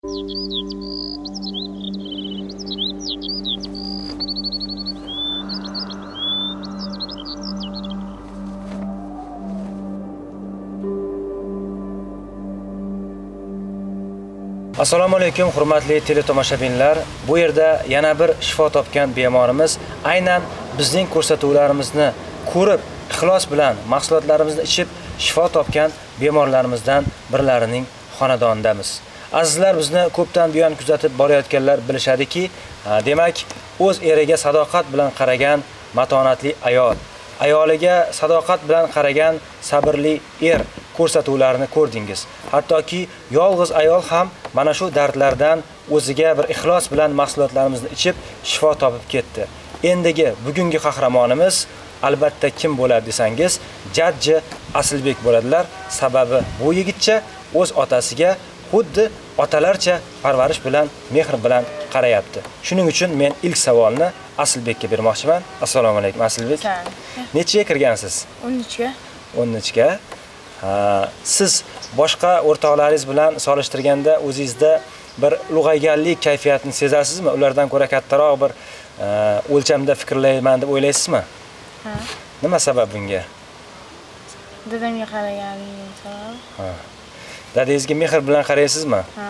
Assalomu alaykum hurmatli teletomoshabinlar. Bu yerda yana bir shifo topgan bemorimiz aynan bizning ko'rsatuvlarimizni ko'rib, ixlos bilan mahsulotlarimizni ichib shifo topgan bemorlarimizdan birlarining xonadonidamiz. Azizlar, bizni ko'pdan buyon kuzatib borayotganlar bilishadiki, demak, o'z eriga sadoqat bilan qaragan matonatli ayol, ayoliga sadoqat bilan qaragan sabrli er ko'rsatuvlarini ko'rdingiz. Hattoki yolg'iz ayol ham mana shu dardlardan o'ziga bir ixlos bilan mahsulotlarimizni ichib shifo topib ketdi. Endigi bugungi qahramonimiz albatta kim bo'ladi desangiz, Jajji Asilbek bo'ladilar. Sababi bu yigitcha o'z otasiga xuddi otalarcha parvarish bilan, mehr bilan qarayapti. Shuning uchun men ilk savolni Asilbekka bermoqchiman. Assalomu alaykum Asilbek. Nechaga kirgansiz? 13ga. 13ga. Siz boshqa o'rtoqlaringiz bilan solishtirganda o'zingizda bir ulg'ayganlik kayfiyatini sezasizmi? Ulardan ko'ra kattaroq bir o'lchamda fikrlayman deb o'ylaysizmi? Ha. Nima sabab bunga? Dadamga qaraganim sabab. Ha. Dadangizga mehr bilan qaraysizmi? Ha.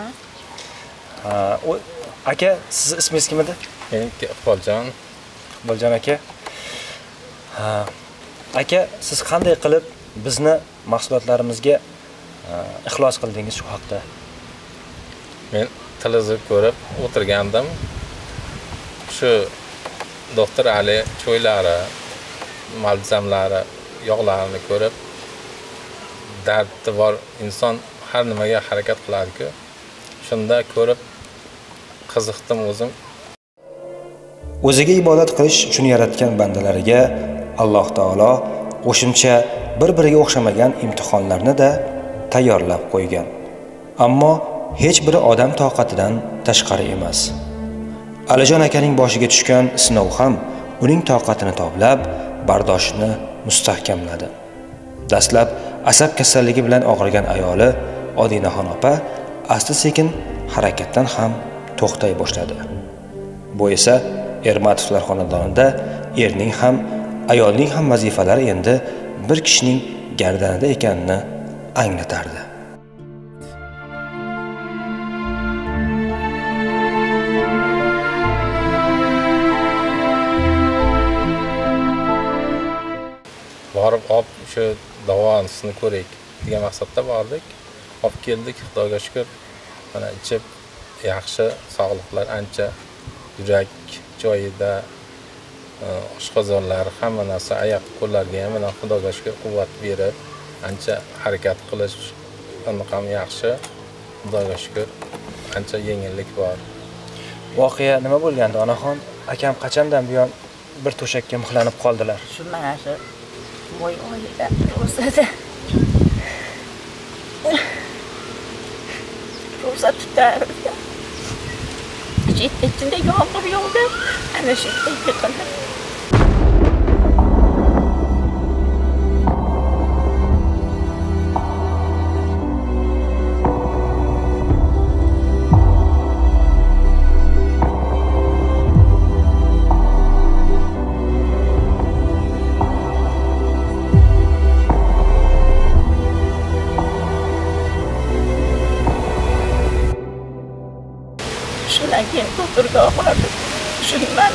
Aka, siz ismingiz kim edi? Meniki Iqboljon. Iqboljon aka. Aka, siz qanday qilib bizni mahsulotlarimizga ixlos qildingiz shu haqda? Men televizor ko'rib o'tirgandim. Shu doktor Ali cho'ylari, malzamlari, yog'larini ko'rib, dardi bor inson har nimaga harakat qiladi-ku. Shunda ko'rib qiziqdim o'zim. O'ziga ibodat qilish uchun yaratgan bandalariga Alloh taolo qo'shimcha bir-biriga o'xshamagan imtihonlarni da tayyorlab qo'ygan. Ammo hech biri odam toqatidan tashqari emas. Alijon akaning boshiga tushgan sinov ham uning toqatini toblab, bardoshini mustahkamladi. Dastlab asab kasalligi bilan og'rigan ayoli Odinaxon opa asta-sekin harakatdan ham to'xtay boshladi. Bu esa Ermatovlar xonadonida erning ham, ayolning ham vazifalari endi bir kishining gardanida ekanini anglatardi. Borib shu davonisini ko'raylik degan maqsadda bordik. Olib keldik, Xudoga shukr. Mana ichib yaxshi, sog'liqlar ancha, yurak joyida, oshqozonlar, hamma narsa, oyoq qo'llarga ham mana Xudoga shukr quvvat berib, ancha harakat qilish ham yaxshi. Xudoga shukr ancha yengillik bor. Voqea nima bo'lgandi, onaxon? Akam qachondan buyon bir to'shakka mixlanib qoldilar? Shu mana shu voy oyida o'sadi. Rosa tutar. Ichida yog'ib ana shu yiqildi. Shundan keyin doktorga bordim. Shundan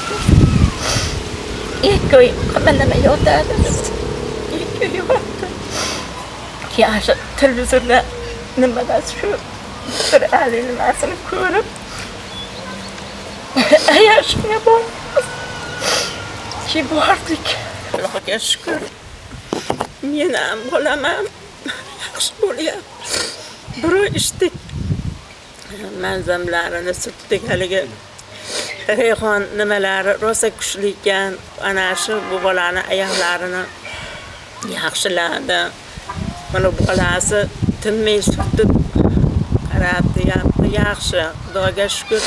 ikki oy qamalama yotadi. Ikki oy yotdi. Keyin televizorda nimadan shu bir Ali nimasini ko'rib ayashga bordik. Bordik. Allohga shukr. Men ham bo'laman. Yaxshi bo'lyapti. Bir ishdik. Malzamlarini sutdik, haligi rayhon nimalari rosa kuchli ekan. Ana shu bu bolani oyoqlarini yaxshiladi. Mana bu bolasi tinmay sutdi, qarabdi, yaxshi. Xudoga shukr.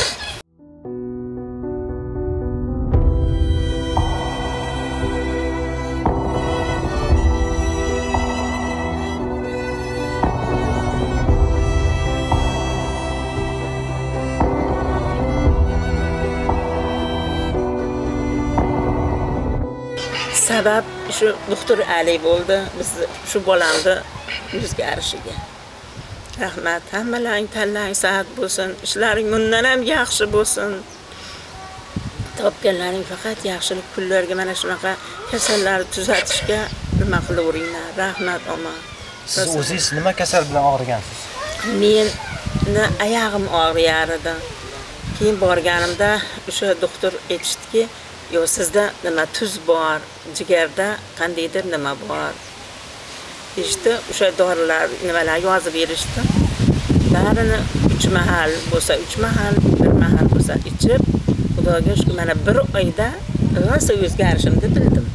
sabab shu doktor Ali bo'ldi. Biz shu bolamni o'zgarishiga. Rahmat, hammalaring tanlang saat bo'lsin, ishlaring bundan ham yaxshi bo'lsin. Topganlaring faqat yaxshilik kunlarga mana shunaqa kasallarni tuzatishga nima qilaveringlar. Rahmat, omon. Siz o'zingiz nima kasal bilan og'rigansiz? Meni oyog'im og'riyar edi. Keyin borganimda o'sha doktor aytishdiki, "Yo, sizda nima tuz bor, jigarda qandaydir nima bor." İşte o'sha dorilar nimalar yozib berishdi. Barini 3 mahal bo'lsa 3 mahal, 1 mahal bo'lsa ichib, Xudoga shukr, mana 1 oyda rosa o'zgarishimni bildim.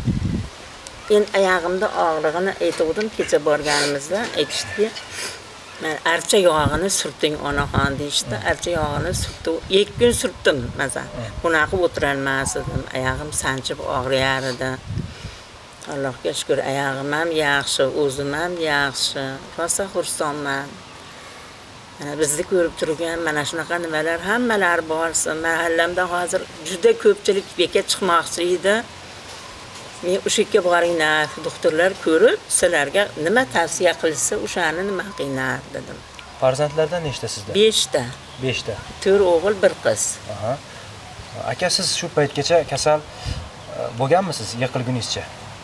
Endi oyog'imda og'rig'ini aytdim, kecha borganimizda aytishdiki, "Men archa yog'ini surting onaxon" deyishdi. Archa yog'ini surtdim. 2 kun surtdim maza. Bunaqa o'tirolmas edim. Oyog'im sanchib og'riyar edi. Allohga shukr, oyog'im ham yaxshi, o'zim ham yaxshi. Rosa xursandman. Mana bizni ko'rib turgan mana shunaqa nimalar hammalar borsin. Mahallamda hozir juda ko'pchilik beka chiqmoqchi edi. Men o'sha yerga boringlar, doktorlar ko'rib, sizlarga nima tavsiya qilsa, o'shani nima qilinglar dedim. Farzandlardan nechta sizda? 5 ta. 5 ta. 4 o'g'il, 1 qiz. Aha. Aka, siz shu paytgacha kasal bo'lganmisiz yiqilguningizcha?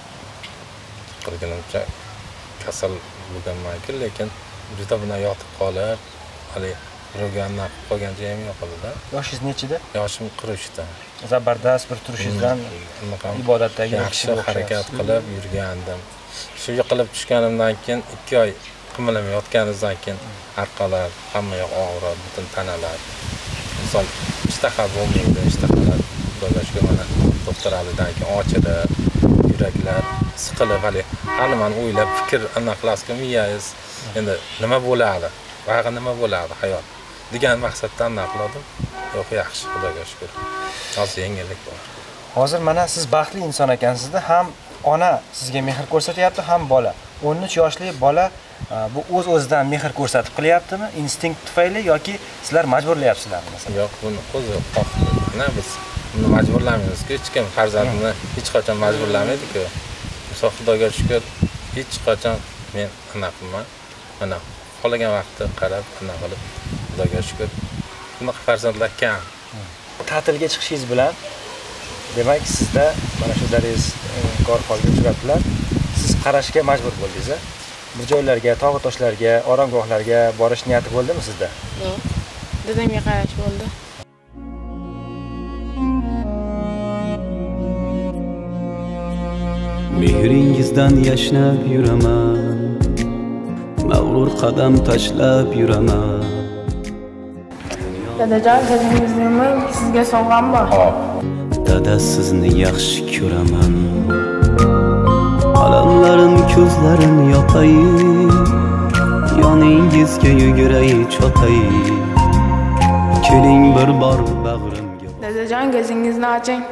Qilganimcha kasal bo'lganman-ku, lekin juda bilan yotib qolib, hali ro'gandan qolgan joyim yo'q edi-da. Yoshingiz nechida? Yoshim 43 ta. Zabardast bir turishingizdan ibodatdagi yaxshi harakat qilib yurgandim. Shu yiqilib tushganimdan keyin 2 oy qimirlamay yotganimdan keyin orqalar, hamma yoq og'rib, butun tanalar. Inson ishtaha bo'lmaydi, ishtahalar Xudoga shukr, mana doktor Alidan keyin ochilib, yuraklar siqilib, hali men o'ylab fikr aniqlashga miyangiz endi nima bo'ladi? Vaqti nima bo'ladi hayot degan maqsaddan aniqladim. Yo'q, yaxshi, Xudoga shukr. Hozir yengillik bor. Hozir mana siz baxtli inson ekansizda, ham ona sizga mehr ko'rsatyapti, ham bola. 13 yoshli bola bu o'z-o'zidan mehr ko'rsatib qilyaptimi? Instinkt tufayli yoki sizlar majburlayapsizlarmi masalan? Yo'q, buni o'zi xohlana biz buni majburlamaymiz-ku. Hech kim farzandini hech qachon majburlamaydi-ku. Xudoga shukr, hech qachon men anaqman. Mana qolagan vaqtda qarab ana qilib Xudoga shukr. Bunaqa farzandlar kam. Ta'tilga chiqishingiz bilan demak sizda mana shu daringiz kor holga uchrabdilar. Siz qarashga majbur bo'ldingiz. Bir joylarga, tog' toshlarga, oromgohlarga borish niyati bo'ldimi sizda? Yo'q. Dadamga qarash bo'ldi. Mehringizdan yashnab yuraman, mag'rur qadam tashlab yuraman. Dadajon, gazingizni yumang, sizga sovg'am bor. Dada, sizni yaxshi ko'raman. Qalamlarim ko'zlarin yopay, yoningizga yuguray chopay. Keling bir bor bag'rimga. Dadajon, gazingizni oching.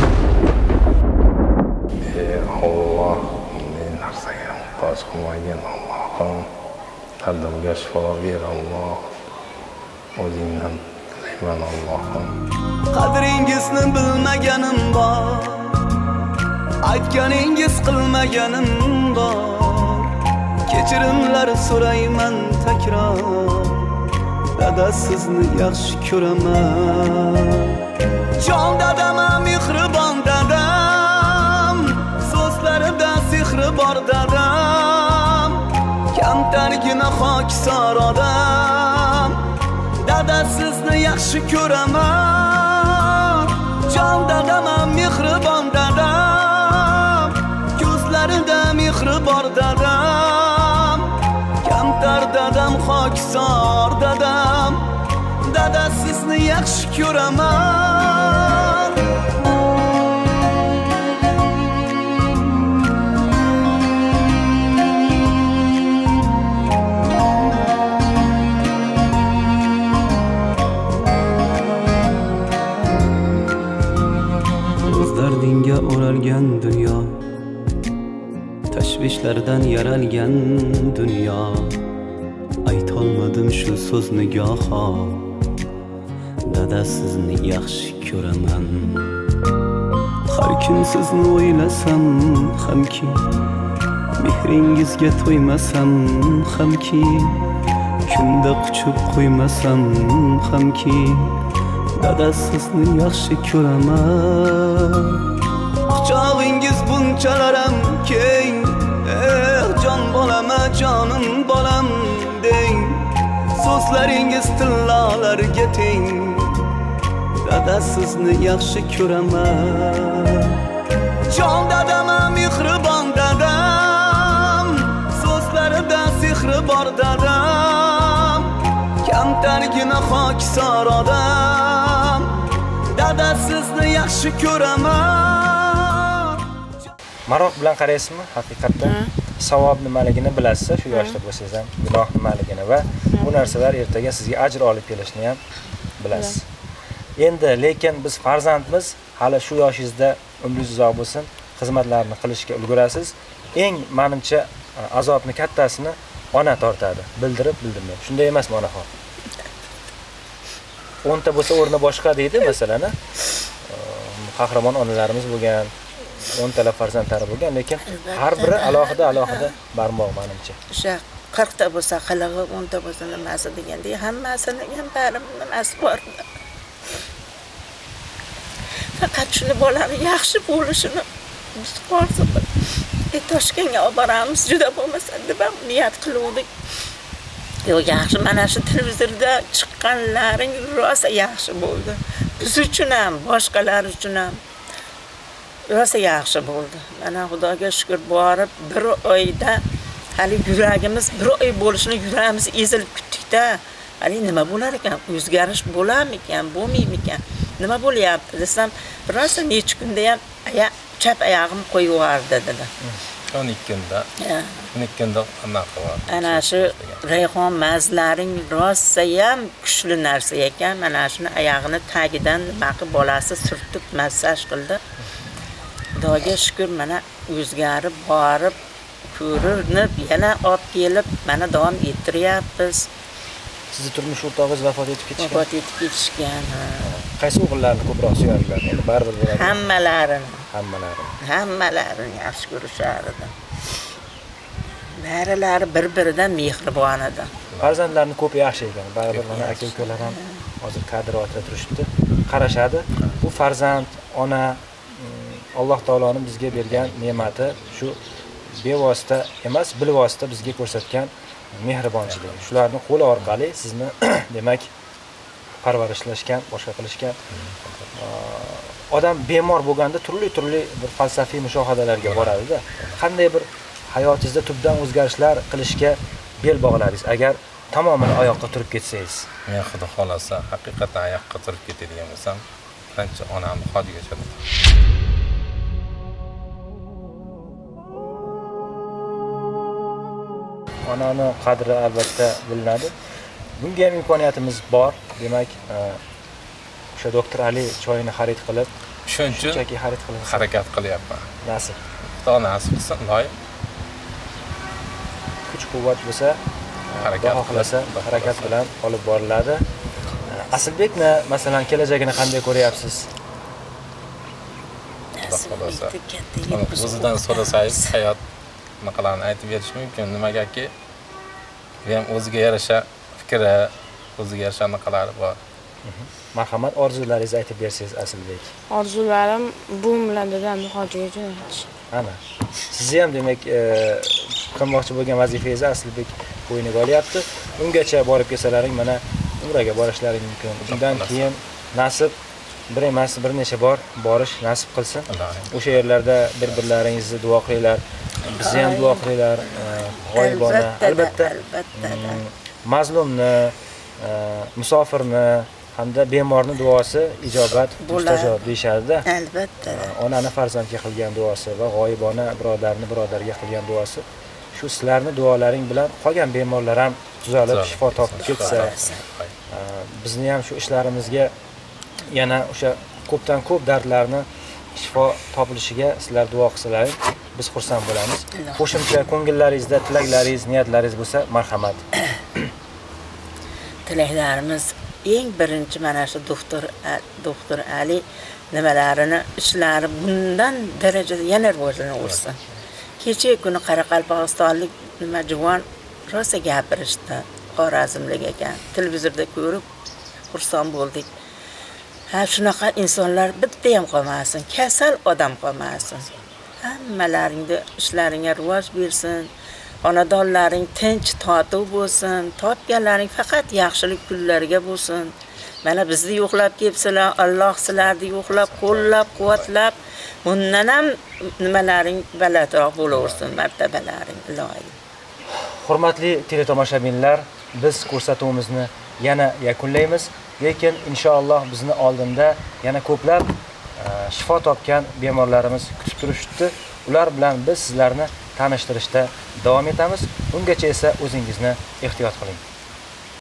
Allah, ne narsaga muhtoj qilmagan Allohim. Qalbimga shifo ber Alloh. O'zingdan tilayman Allohim. Qadringizni bilmaganim bor, aytganingiz qilmaganim bor. Kechirimlar so'rayman takror, dada sizni yaxshi ko'raman. Jon dadam, mehribon dadam, so'zlarida sehri bor dadam. Kamtargina xokisor odam, dada sizni yaxshi ko'raman. Jon dadam, mehribon dadam, ko'zlarida mehri bor dadam. Kamtar dadam, xokisor dadam, dada sizni yaxshi ko'raman. Dardinga o'ralgan dunyo, tashvishlardan yaralgan dunyo. Aytolmadim shu so'zni goho, dada sizni yaxshi ko'raman. har kun sizni o'ylasam hamki, mehringizga to'ymasam hamki, kunda quchib qo'ymasam hamki, dada sizni yaxshi ko'raman. Quchog'ingiz bunchalaram keng, jon bolama jonim bolam deng, so'zlaringiz tillolarga teng, dada sizni yaxshi ko'raman. Jon dadama mehribon dadam, so'zlarida sehri bor dadam, kamtargina xokisor odam, dada sizni yaxshi ko'raman. Maroq bilan qaraysizmi? Haqiqatdan savob nimaligini bilasiz, shu yoshda bo'lsangiz ham gunoh nimaligini va bu narsalar ertaga sizga ajr olib kelishini ham bilasiz. Endi lekin biz farzandmiz, hali shu yoshingizda umringiz uzoq bo'lsin, xizmatlarni qilishga ulgurasiz. Eng menimcha azobni kattasini ona tortadi, bildirib bildirmay. Shunday emasmi onaxon? 10 ta bo'lsa o'rni boshqa deydi masalan. Qahramon onalarimiz bo'lgan, 10 ta farzandlari bo'lgan, lekin har biri alohida barmoq menimcha. O'sha 40 ta bo'lsa qilig'i, 10 ta bo'lsa nimasi degandek, hammasini ham bari nimasi bor. Faqat shuni bolaning yaxshi bo'lishini biz orzu qilib, Toshkentga olib boramiz, juda bo'lmasa deb niyat qiluvdik. Yo'q, yaxshi, mana shu televizorda chiqqanlaring rosa yaxshi bo'ldi. Biz uchun ham, boshqalar uchun ham rosa yaxshi bo'ldi. Mana Xudoga shukr, borib bir oyda hali yuragimiz bir oy bo'lishini yuragimiz ezilib kutdik-da. Hali nima bo'lar ekan? O'zgarish bo'larmikan, bo'lmaymikan? Nima bo'lyapti desam, rosa necha kunda ham chap oyog'im qo'yib yubordi dedi. 12 kunda. 12 kunda anaqa bor. Ana shu rayhon mazlaring rosa ham kuchli narsa ekan. Mana shuni oyog'ini tagidan nima qilib bolasi surtib massaj qildi. Xudoga shukr, mana o'zgarib borib ko'rinib, yana olib kelib, mana davom ettiryapmiz. Sizni turmush o'rtog'ingiz vafot etib ketishgan. Vafot etib ketishgan. Qaysi o'g'illarni ko'proq sevardilar? Endi baribir bo'ladi. Hammalarini yaxshi ko'rishardi. Barilari bir-biridan mehribon edi. Farzandlarni ko'p yaxshi ekan. Baribir mana aka-ukalar ham hozir kadr ortida turishdi. Qarashadi. Bu farzand, ona Alloh taoloning bizga bergan ne'mati, shu bevosita emas, bilvosita bizga ko'rsatgan mehribonchilik. Shularning qo'li orqali sizni demak parvarishlashgan, boshqa qilishgan. Odam bemor bo'lganda turli bir falsafiy mushohadalarga boradi-da. Qanday bir hayotingizda tubdan o'zgarishlar qilishga bel bog'ladingiz agar tamoman oyoqqa turib ketsangiz? Men Xudo xolasa haqiqatan oyoqqa turib ketadigan bo'lsam, qancha onamni hodiga chiqaman. Onani qadri albatta bilinadi. Bunga ham imkoniyatimiz bor. Demak, o'sha doktor Ali choyini xarid qilib, shunchaki xarid qilib harakat qilyapman. Nasib. Xudo nasib qilsin, loy. Kuch-quvvat bo'lsa, harakat bilan olib boriladi. Aslbekni masalan kelajagini qanday ko'ryapsiz? O'zidan so'rasangiz, hayot naqalarni aytib berish mumkin. Nimagaki, ham o'ziga yarasha fikri, o'ziga yarasha naqalari bor. Marhamat, orzularingizni aytib bersangiz Aslbek. Orzularim buvim bilan dadamni hojiga jo'natish. Ana. Sizni ham demak qilmoqchi bo'lgan vazifangizni Aslbek bo'yniga olyapti. Ungacha borib kelsalaring mana Umraga borishlaring mumkin. Undan keyin nasib bir emas, bir necha bor borish nasib qilsin. O'sha yerlarda bir-birlaringizni duo qilinglar. Bizni ham duo qilinglar. G'oyibona, albatta. Mazlumni, musofirni hamda bemorning duosi ijobat mustajob deyshadi-da. Albatta. Onani farzandga qilgan duosi va g'oyibona birodarga qilgan duosi. Shu sizlarning duolaring bilan qolgan bemorlar ham tuzalib, shifo topib ketsa, bizni ham shu ishlarimizga yana o'sha ko'pdan ko'p dardlarni shifo topilishiga sizlar duo qilsalaring, biz xursand bo'lamiz. Qo'shimcha ko'ngillaringizda tilaklaringiz, niyatlaringiz bo'lsa, marhamat. Tilaklarimiz eng birinchi mana shu doktor Ali nimalarini ishlari bundan darajada yana rivojlanaversin. Kecha kuni Qoraqalpog'istonlik nima juvon rosa gapirishdi. Xorazmlik ekan. Televizorda ko'rib xursand bo'ldik. Ha, shunaqa insonlar bitta ham qolmasin, kasal odam qolmasin. Hammalaringda ishlaringga rivoj bersin. Xonadonlaring tinch, totuv bo'lsin. Topganlaring faqat yaxshilik kunlariga bo'lsin. Mana bizni yo'qlab kelibsizlar, Alloh sizlarni yo'qlab, qo'llab, quvvatlab, bundan ham nimalaring balandroq bo'laversin, martabalaring iloyim. Hurmatli teletomoshabinlar, biz ko'rsatuvimizni yana yakunlaymiz, lekin inshaalloh bizni oldinda yana ko'plab shifo topgan bemorlarimiz kutib turishdi. Ular bilan biz sizlarni tanishtirishda davom etamiz. Ungacha esa o'zingizni ehtiyot qiling.